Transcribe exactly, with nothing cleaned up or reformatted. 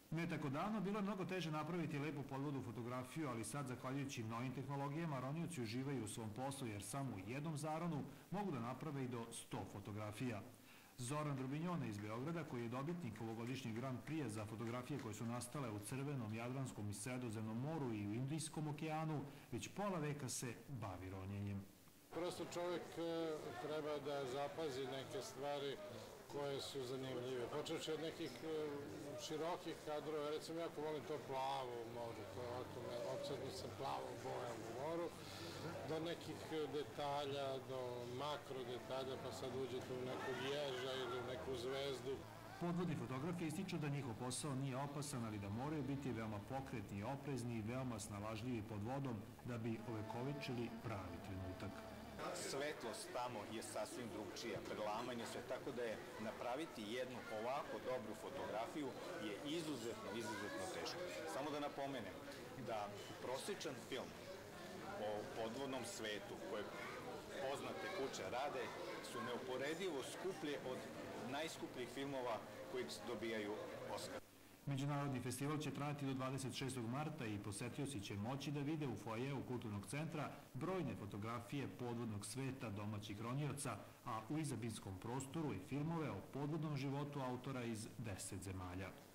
Ne tako davno bilo je mnogo teže napraviti lepu podvodnu fotografiju, ali sad, zahvaljujući novim tehnologijama, ronioci uživaju u svom poslu jer samo u jednom zaronu mogu da naprave i do sto fotografija. Zoran Drobinjone iz Beograda, koji je dobitnik ovogodišnjeg Grand Prix za fotografije koje su nastale u Crvenom, Jadranskom i Sredozemnom moru i u Indijskom okeanu, već pola veka se bavi ronjenjem. Prosto čovjek treba da zapazi neke stvari koje su zanimljive. Počeći od nekih širokih kadrova, recimo jako volim to plavo u moru, to ovako opsedno sam plavo bojam u moru, do nekih detalja, do makro detalja, pa sad uđete u nekog ježa ili u neku zvezdu. Podvodni fotografi ističu da njihov posao nije opasan, ali da moraju biti veoma pokretni i oprezni i veoma snalažljivi pod vodom da bi ovekovečili pravi trenutak. Svetlost tamo je sasvim drugčija, prelamanje sve, tako da je napraviti jednu ovako dobru fotografiju je izuzetno, izuzetno teško. Samo da napomenem da prosječan film o podvodnom svetu koje poznate kuće rade su neuporedivo skuplje od najskupljih filmova koji dobijaju Oskar. Međunarodni festival će trajati do dvadeset šestog marta i posetioci će moći da vide u foajeu Kulturnog centra brojne fotografije podvodnog sveta domaćih ronioca, a u izabinskom prostoru i filmove o podvodnom životu autora iz deset zemalja.